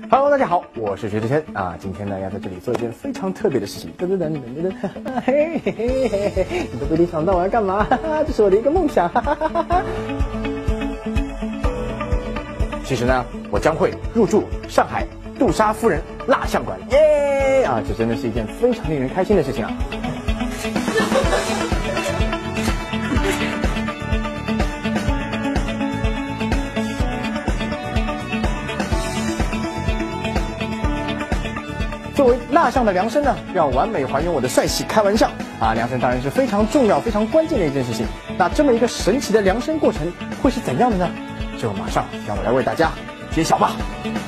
Hello， 大家好，我是薛之谦啊。今天呢，要在这里做一件非常特别的事情。噔噔噔噔噔噔，嘿嘿嘿嘿嘿，你都没想到我要干嘛？哈哈，这是我的一个梦想。哈哈哈哈哈。其实呢，我将会入驻上海杜莎夫人蜡像馆，耶！啊，这真的是一件非常令人开心的事情啊。作为蜡像的量身呢，要完美还原我的帅气，开玩笑啊！量身当然是非常重要、非常关键的一件事情。那这么一个神奇的量身过程会是怎样的呢？就马上让我来为大家揭晓吧。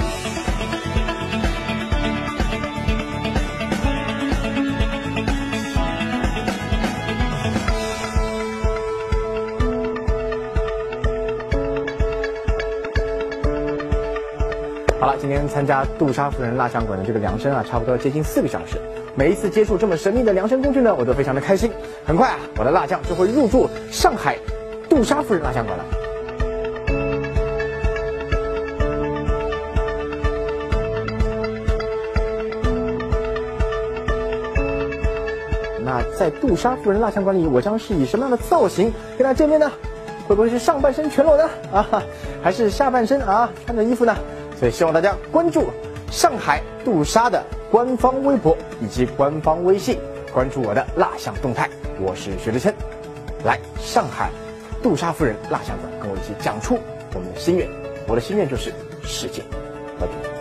好了，今天参加杜莎夫人蜡像馆的这个量身啊，差不多接近4个小时。每一次接触这么神秘的量身工具呢，我都非常的开心。很快啊，我的蜡像就会入驻上海杜莎夫人蜡像馆了。那在杜莎夫人蜡像馆里，我将是以什么样的造型跟大家见面呢？会不会是上半身全裸呢？啊，还是下半身啊穿着衣服呢？所以希望大家关注上海杜莎的官方微博以及官方微信，关注我的蜡像动态。我是薛之谦，来上海杜莎夫人蜡像馆跟我一起讲出我们的心愿。我的心愿就是世界和平。